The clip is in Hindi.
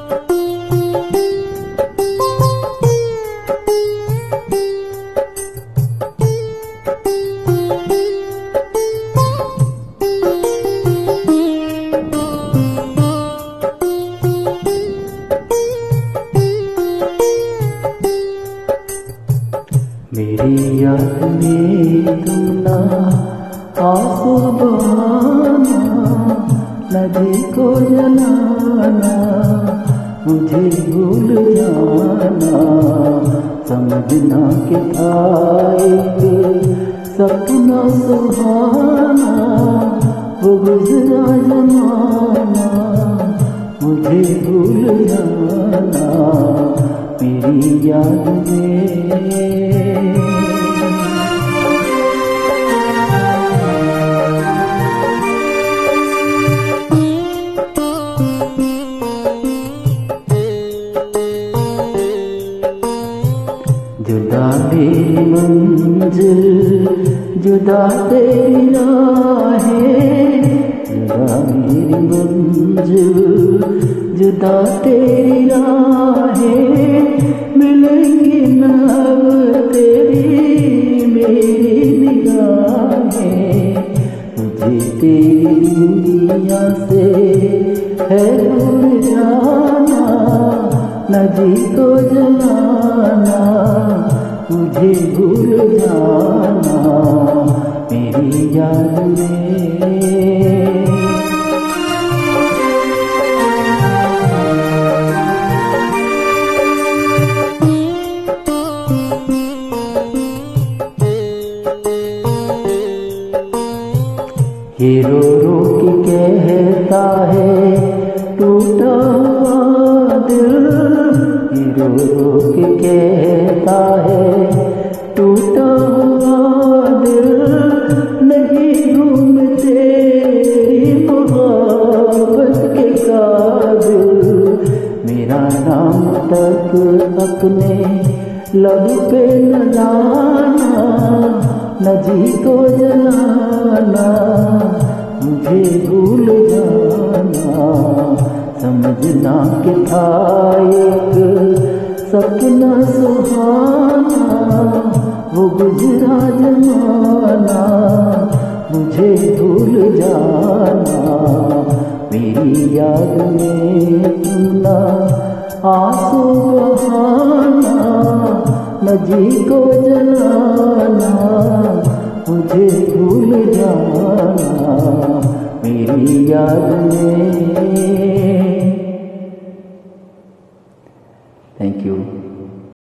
मेरी याद में तुम ना आंसू बहाना, नदी को जलाना, मुझे भूल जाना। समझना कि था एक सपना सुहाना, वो गुजरा जमाना, मुझे भूल जाना मेरी याद में। जुदा तेरी मंजिल, जुदा तेरी राहें, जुदा मेरी मंजिल, जुदा तेरी राहें, मिलेंगी न अब तेरी मेरी निगाहें। मुझे तेरी दुनिया से है दूर जाना, नदी को जलाना, मुझे भूल जाना मेरी याद में। ये रो रो के कहता है टूटा हुआ दिल, ये रो रो के कहता है टूटा हुआ दिल। नहीं घूम तेरी मोहब्बत के काबिल, मेरा नाम तक अपने लब पे न लाना, नदी को जलाना, मुझे भूल जाना। समझना कि था एक सपना सुहाना, वो गुजरा जमाना, मुझे भूल जाना मेरी याद में। तुम ना आंसू बहाना, नदी को जलाना, मुझे भूल जाना मेरी याद में। Thank you.